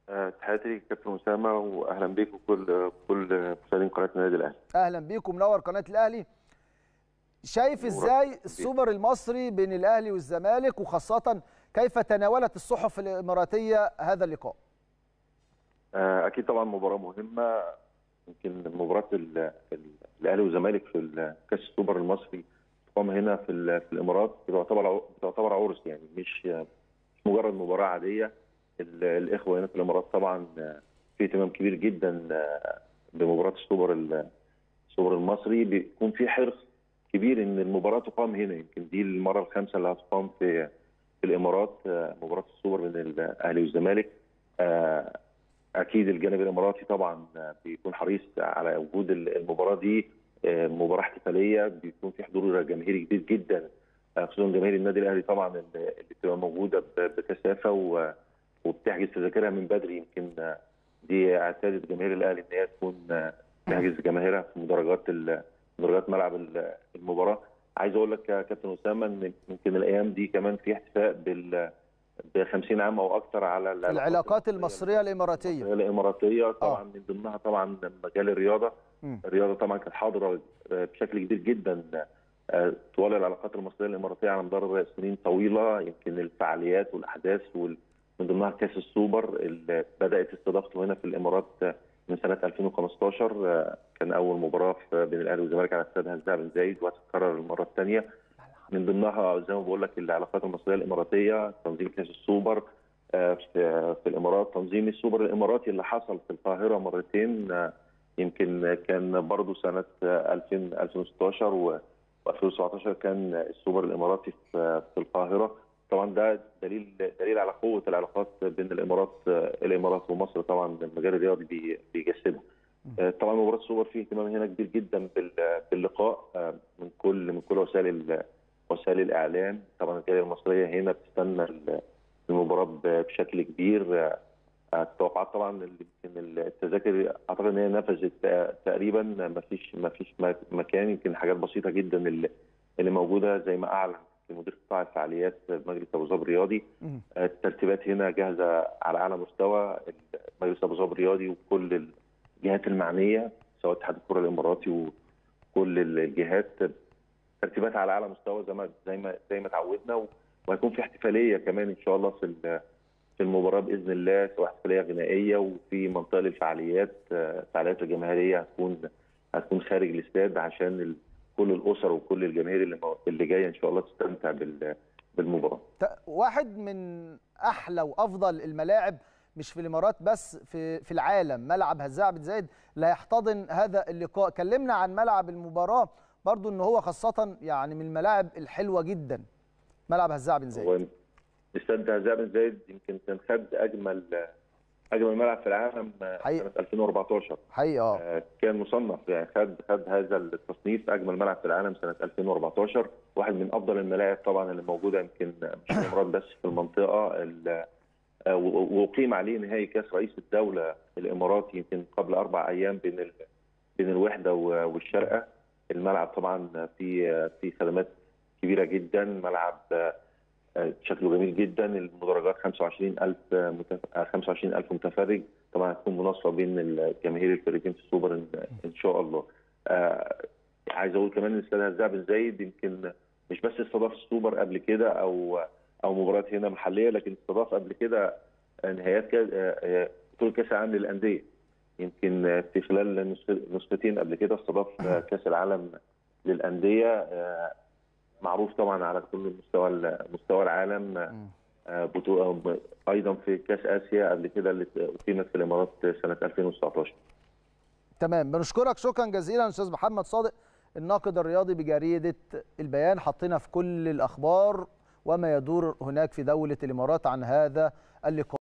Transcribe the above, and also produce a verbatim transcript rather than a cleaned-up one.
آه، تحياتي ليك كابتن اسامه، واهلا بيك وكل كل مشاهدين قناه النادي الاهلي. اهلا بيكم، منور قناه الاهلي. شايف نورك ازاي بيك. السوبر المصري بين الاهلي والزمالك، وخاصه كيف تناولت الصحف الاماراتيه هذا اللقاء؟ آه، اكيد طبعا مباراه مهمه. يمكن مباراه ال- ال- الاهلي والزمالك في ال- كاس السوبر المصري تقام هنا في ال- في الامارات، بتعتبر عو- بتعتبر عرس، يعني مش مش مجرد مباراه عاديه. ال- الاخوه هنا في الامارات طبعا آه، في اهتمام كبير جدا آه، بمباراه السوبر ال- السوبر المصري. بيكون في حرص كبير ان المباراه تقام هنا. يمكن دي المره الخامسه اللي هتقام في في الامارات، آه، مباراه السوبر بين الاهلي والزمالك. آه، اكيد الجانب الاماراتي طبعا آه، بيكون حريص على وجود المباراه دي. آه، مباراه احتفاليه بيكون في حضور جماهيري كبير جدا، آه، خصوصا جماهير النادي الاهلي طبعا اللي اللي بتبقى موجوده ب- بكثافه و- وبتحجز تذاكرها من بدري. يمكن آه، دي اعتادت جماهير الاهلي ان هي تكون آه، تحجز جماهيرها في مدرجات ال- مدرجات ملعب ال- المباراه. عايز اقول لك يا كابتن اسامه ان يمكن الايام دي كمان في احتفاء بال ب خمسين عام او اكثر على العلاقات العلاقات المصريه المصريه الاماراتيه. المصريه الاماراتيه، طبعا اه من ضمنها طبعا مجال الرياضه. مم. الرياضه طبعا كانت حاضره بشكل كبير جدا آه، طوال العلاقات المصريه الاماراتيه على مدار سنين طويله. يمكن الفعاليات والاحداث وال- من ضمنها كاس السوبر اللي بدات استضافته هنا في الامارات من سنه ألفين وخمستاشر. آه، كان اول مباراه في- بين الاهلي والزمالك على استاد هزاع بن زايد، وهتتكرر المره الثانيه. من ضمنها زي ما بقول لك العلاقات المصريه الاماراتيه، تنظيم كاس السوبر آه، في في الامارات، تنظيم السوبر الاماراتي اللي حصل في القاهره مرتين. آه، يمكن كان برضه سنه آه، ألفين ألفين وستاشر و2017 كان السوبر الاماراتي في في القاهره. طبعا ده دليل دليل على قوه العلاقات بين الامارات آه، الامارات ومصر. طبعا المجال الرياضي بي- بيجسده. آه، طبعا مباراه السوبر فيه اهتمام هنا كبير جدا بال- باللقاء آه، من كل من كل وسائل ال- وسائل الاعلام. طبعا الجاليه المصريه هنا بتستنى المباراه بشكل كبير. آه، التوقعات طبعا اللي يمكن التذاكر اعتقد ان هي نفذت تقريبا. ما فيش ما فيش مكان، يمكن حاجات بسيطه جدا اللي اللي موجوده زي ما اعلن مدير قطاع الفعاليات بمجلس ابو ظبي الرياضي. مم. الترتيبات هنا جاهزه على اعلى مستوى. مجلس ابو ظبي الرياضي وكل الجهات المعنيه سواء اتحاد الكره الاماراتي وكل الجهات ترتيبات على اعلى مستوى زي ما زي ما زي ما تعودنا. وهيكون في احتفاليه كمان ان شاء الله في في المباراه باذن الله، سواء احتفاليه غنائيه وفي منطقه للفعاليات. آه، الفعاليات الجماهيريه هتكون هتكون خارج الاستاد عشان ال- كل الاسر وكل الجماهير اللي مو- اللي جايه ان شاء الله تستمتع بال- بالمباراه. ت- واحد من احلى وافضل الملاعب، مش في الامارات بس، في في العالم، ملعب هزاع بن زايد لا يحتضن هذا اللقاء. كلمنا عن ملعب المباراه برضو، ان هو خاصه يعني من الملاعب الحلوه جدا، ملعب هزاع بن زايد. هو استاد هزاع بن زايد يمكن كان خد اجمل اجمل ملعب في العالم آه، حقيقه سنه ألفين وأربعتاشر. حقيقه اه آه، كان مصنف، يعني خد خد هذا التصنيف اجمل ملعب في العالم سنه ألفين وأربعتاشر. واحد من افضل الملاعب طبعا اللي موجوده، يمكن مش في الامارات بس في المنطقه. ال- آه، و- واقيم عليه نهائي كاس رئيس الدوله الاماراتي يمكن قبل اربع ايام بين ال- بين الوحده و- والشارقه. الملعب طبعا فيه فيه خدمات كبيره جدا. ملعب آه، شكله جميل جدا. المدرجات خمسة وعشرين ألف متف... خمسة وعشرين ألف متفرج. طبعا هتكون مناصفه بين الجماهير الفريقين في السوبر ان إن شاء الله. آه عايز اقول كمان ان استاد هزاع بن زايد يمكن مش بس استضاف السوبر قبل كده او او مباريات هنا محليه، لكن استضاف قبل كده نهائيات كاس آه، بطوله كاس العالم للانديه. يمكن في خلال نسخ- نسختين قبل كده استضاف كاس العالم للانديه. آه معروف طبعا على كل مستوى مستوى العالم. مم. آه، بطوله ايضا في كاس اسيا قبل كده اللي اقيمت في الامارات سنه ألفين وتسعتاشر. تمام، بنشكرك شكرا جزيلا استاذ محمد صادق، الناقد الرياضي بجريده البيان. حطينا في كل الاخبار وما يدور هناك في دوله الامارات عن هذا اللقاء.